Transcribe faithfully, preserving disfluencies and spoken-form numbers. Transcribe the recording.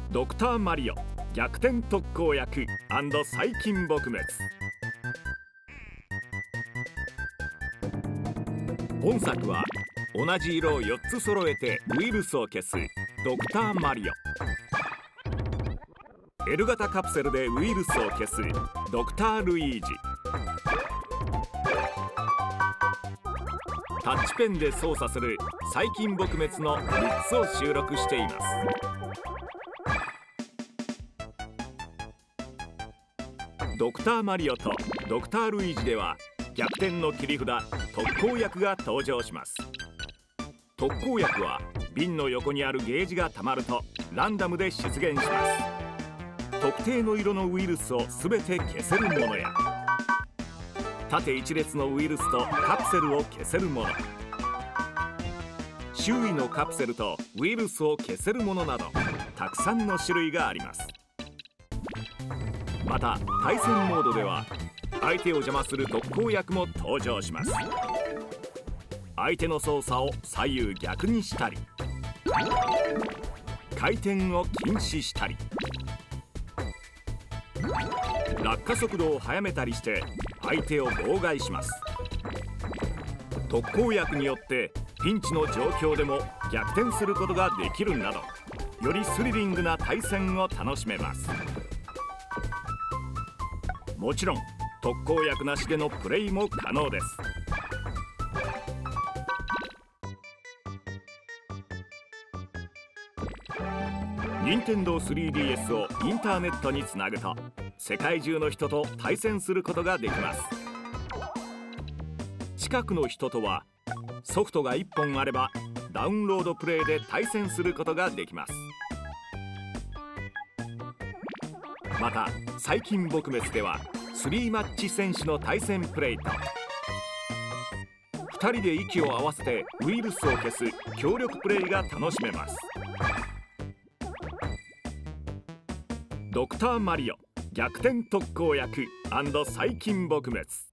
ドクターマリオ逆転特効薬&細菌撲滅。本作は同じ色をよっつ揃えてウイルスを消すドクターマリオ、 L 型カプセルでウイルスを消すドクタールイージ、タッチペンで操作する細菌撲滅のみっつを収録しています。ドクターマリオとドクタールイージでは逆転の切り札特効薬が登場します。特効薬は瓶の横にあるゲージがたまるとランダムで出現します。特定の色のウイルスを全て消せるものや、縦一列のウイルスとカプセルを消せるもの、周囲のカプセルとウイルスを消せるものなどたくさんの種類があります。また対戦モードでは相手を邪魔する特効薬も登場します。相手の操作を左右逆にしたり、回転を禁止したり、落下速度を速めたりして相手を妨害します。特効薬によってピンチの状況でも逆転することができるなど、よりスリリングな対戦を楽しめます。もちろん特効薬なしでのプレイも可能です。ニンテンドー スリーディーエス をインターネットにつなぐと世界中の人と対戦することができます。近くの人とはソフトがいっぽんあればダウンロードプレイで対戦することができます。また細菌撲滅ではスリーマッチ選手の対戦プレイとふたりで息を合わせてウイルスを消す協力プレイが楽しめます。ドクターマリオ逆転特効薬&細菌撲滅。